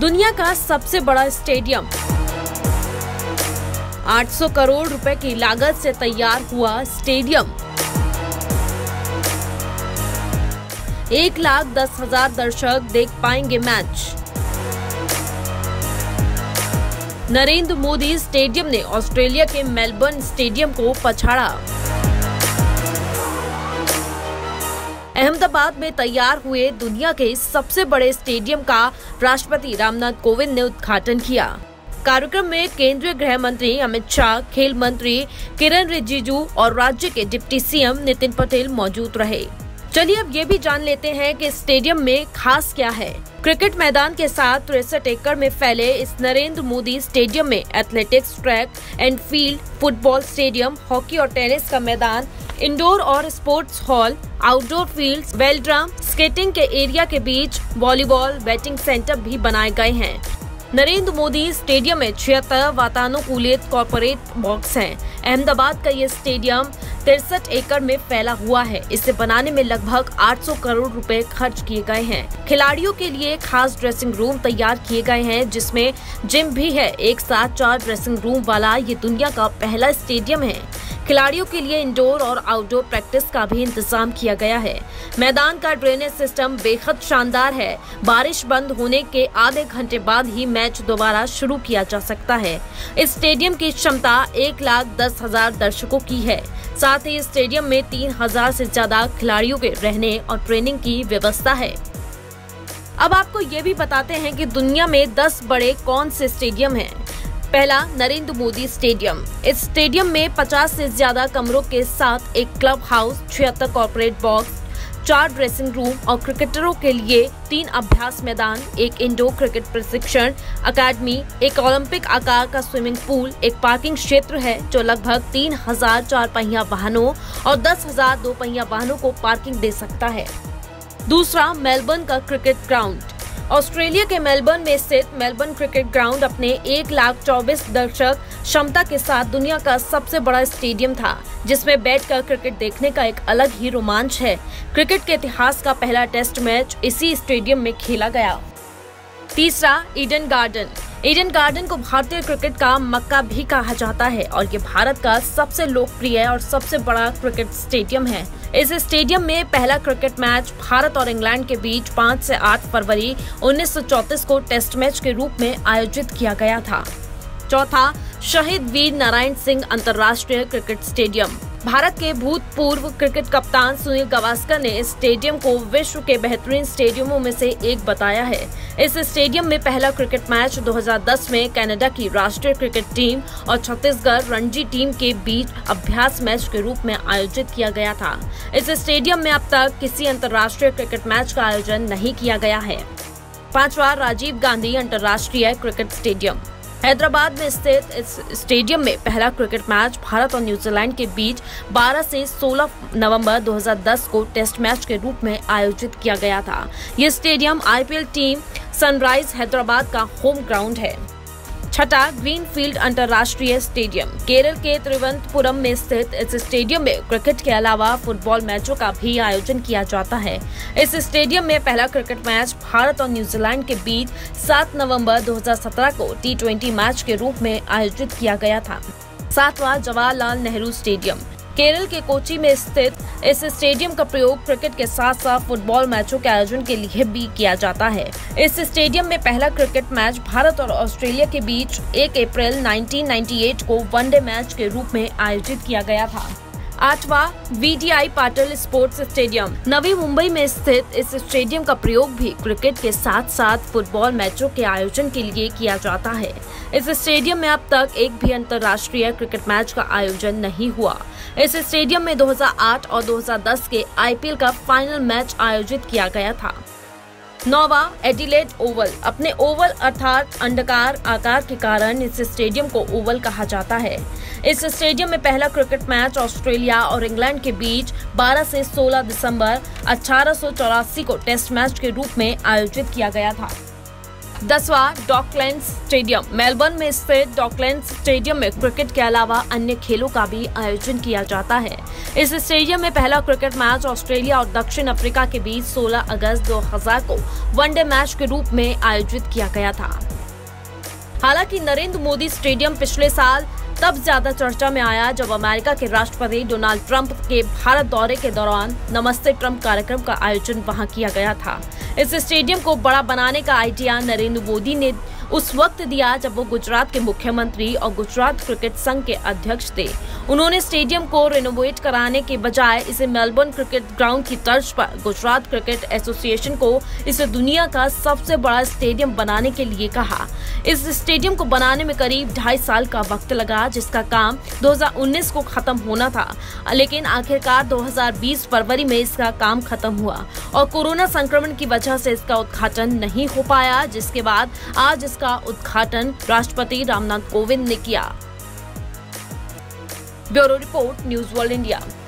दुनिया का सबसे बड़ा स्टेडियम 800 करोड़ रुपए की लागत से तैयार हुआ स्टेडियम 1,10,000 दर्शक देख पाएंगे मैच। नरेंद्र मोदी स्टेडियम ने ऑस्ट्रेलिया के मेलबर्न स्टेडियम को पछाड़ा। अहमदाबाद में तैयार हुए दुनिया के सबसे बड़े स्टेडियम का राष्ट्रपति रामनाथ कोविंद ने उद्घाटन किया। कार्यक्रम में केंद्रीय गृह मंत्री अमित शाह, खेल मंत्री किरण रिजिजू और राज्य के डिप्टी सीएम नितिन पटेल मौजूद रहे। चलिए अब ये भी जान लेते हैं कि स्टेडियम में खास क्या है। क्रिकेट मैदान के साथ 63 एकड़ में फैले इस नरेंद्र मोदी स्टेडियम में athletics, track and field, football stadium, hockey और टेनिस का मैदान, इंडोर और sports hall, outdoor fields, velodrome, skating के एरिया के बीच वॉलीबॉल, बैटिंग सेंटर भी बनाए गए हैं। नरेंद्र मोदी स्टेडियम में 76 वातानुकूलित कॉर्पोरेट बॉक्स हैं। अहमदाबाद का ये स्टेडियम 63 एकड़ में फैला हुआ है। इसे बनाने में लगभग 800 करोड़ रुपए खर्च किए गए हैं। खिलाड़ियों के लिए खास ड्रेसिंग रूम तैयार किए गए हैं, जिसमें जिम भी है। एक साथ 4 ड्रेसिंग रूम वाला ये दुनिया का पहला स्टेडियम है। खिलाड़ियों के लिए इंडोर और आउटडोर प्रैक्टिस का भी इंतजाम किया गया है। मैदान का ड्रेनेज सिस्टम बेहद शानदार है। बारिश बंद होने के आधे घंटे बाद ही मैच दोबारा शुरू किया जा सकता है। इस स्टेडियम की क्षमता 1,10,000 दर्शकों की है। साथ ही स्टेडियम में 3,000 से ज्यादा खिलाड़ियों के रहने और ट्रेनिंग की व्यवस्था है। अब आपको ये भी बताते हैं कि दुनिया में 10 बड़े कौन से स्टेडियम हैं। पहला, नरेंद्र मोदी स्टेडियम। इस स्टेडियम में 50 से ज्यादा कमरों के साथ एक club house, 76 corporate box, 4 dressing room और क्रिकेटरों के लिए 3 अभ्यास मैदान, एक इंडोर क्रिकेट प्रशिक्षण अकादमी, एक ओलंपिक आकार का स्विमिंग पूल, एक पार्किंग क्षेत्र है जो लगभग 3,000 4 पहिया वाहनों और 10,000 2 पहिया वाहनों को पार्किंग दे सकता है। दूसरा, मेलबर्न का क्रिकेट ग्राउंड। ऑस्ट्रेलिया के मेलबर्न में स्थित मेलबर्न क्रिकेट ग्राउंड अपने 1,24,000 दर्शक क्षमता के साथ दुनिया का सबसे बड़ा स्टेडियम था, जिसमें बैठकर क्रिकेट देखने का एक अलग ही रोमांच है। क्रिकेट के इतिहास का पहला टेस्ट मैच इसी स्टेडियम में खेला गया। तीसरा, ईडन गार्डन। ईडन गार्डन को भारतीय क्रिकेट का मक्का भी कहा जाता है और ये भारत का सबसे लोकप्रिय और सबसे बड़ा क्रिकेट स्टेडियम है। इस स्टेडियम में पहला क्रिकेट मैच भारत और इंग्लैंड के बीच 5 से 8 फरवरी 1934 को टेस्ट मैच के रूप में आयोजित किया गया था। चौथा, शहीद वीर नारायण सिंह अंतर्राष्ट्रीय क्रिकेट स्टेडियम। भारत के भूतपूर्व क्रिकेट कप्तान सुनील गावस्कर ने इस स्टेडियम को विश्व के बेहतरीन स्टेडियमों में से एक बताया है। इस स्टेडियम में पहला क्रिकेट मैच 2010 में कनाडा की राष्ट्रीय क्रिकेट टीम और छत्तीसगढ़ रणजी टीम के बीच अभ्यास मैच के रूप में आयोजित किया गया था। इस स्टेडियम में अब तक किसी अंतर्राष्ट्रीय क्रिकेट मैच का आयोजन नहीं किया गया है। पांचवा, राजीव गांधी अंतर्राष्ट्रीय क्रिकेट स्टेडियम। हैदराबाद में स्थित इस स्टेडियम में पहला क्रिकेट मैच भारत और न्यूजीलैंड के बीच 12 से 16 नवंबर 2010 को टेस्ट मैच के रूप में आयोजित किया गया था। ये stadium IPL team Sunrisers Hyderabad का होम ग्राउंड है। छठा, ग्रीनफील्ड अंतर्राष्ट्रीय स्टेडियम। केरल के तिरुवनंतपुरम में स्थित इस स्टेडियम में क्रिकेट के अलावा फुटबॉल मैचों का भी आयोजन किया जाता है। इस स्टेडियम में पहला क्रिकेट मैच भारत और न्यूजीलैंड के बीच 7 नवंबर 2017 को T20 मैच के रूप में आयोजित किया गया था। सातवां, जवाहरलाल नेहरू स्टेडियम। केरल के कोची में स्थित इस स्टेडियम का प्रयोग क्रिकेट के साथ साथ फुटबॉल मैचों के आयोजन के लिए भी किया जाता है। इस स्टेडियम में पहला क्रिकेट मैच भारत और ऑस्ट्रेलिया के बीच 1 अप्रैल 1998 को वनडे मैच के रूप में आयोजित किया गया था। आठवां, VDI Patil sports stadium. Navi Mumbai में स्थित इस स्टेडियम का प्रयोग भी क्रिकेट के साथ साथ फुटबॉल मैचों के आयोजन के लिए किया जाता है। इस स्टेडियम में अब तक एक भी अंतर्राष्ट्रीय क्रिकेट मैच का आयोजन नहीं हुआ। इस स्टेडियम में 2008 और 2010 के IPL का फाइनल मैच आयोजित किया गया था। नौवां, एडिलेड ओवल। अपने ओवल अर्थात अंडाकार आकार के कारण इस स्टेडियम को ओवल कहा जाता है। इस स्टेडियम में पहला क्रिकेट मैच ऑस्ट्रेलिया और इंग्लैंड के बीच 12 से 16 दिसंबर 1884 को टेस्ट मैच के रूप में आयोजित किया गया था। 10वां डॉकलैंड्स स्टेडियम। मेलबर्न में स्थित डॉकलैंड्स स्टेडियम में क्रिकेट के अलावा अन्य खेलों का भी आयोजन किया जाता है। इस स्टेडियम में पहला क्रिकेट मैच ऑस्ट्रेलिया और दक्षिण अफ्रीका के बीच 16 अगस्त 2000 को वनडे मैच के रूप में आयोजित किया गया था। हालांकि नरेंद्र मोदी स्टेडियम पिछले साल तब ज्यादा चर्चा में आया जब अमेरिका के राष्ट्रपति डोनाल्ड ट्रंप के भारत दौरे के दौरान नमस्ते ट्रंप कार्यक्रम का आयोजन वहां किया गया था। इस स्टेडियम को बड़ा बनाने का आइडिया नरेंद्र मोदी ने उस वक्त दिया जब वो गुजरात के मुख्यमंत्री और गुजरात क्रिकेट संघ के अध्यक्ष थे। उन्होंने स्टेडियम को रिनोवेट कराने के बजाय इसे मेलबर्न क्रिकेट ग्राउंड की तर्ज पर गुजरात क्रिकेट एसोसिएशन को इसे दुनिया का सबसे बड़ा स्टेडियम बनाने के लिए कहा। इस स्टेडियम को बनाने में करीब 2.5 साल का वक्त लगा, जिसका काम 2019 को खत्म होना था, लेकिन आखिरकार 2020 फरवरी में इसका काम खत्म हुआ और कोरोना संक्रमण की वजह से इसका उद्घाटन नहीं हो पाया, जिसके बाद आज इसका उद्घाटन राष्ट्रपति रामनाथ कोविंद ने किया। Bureau report, news world India.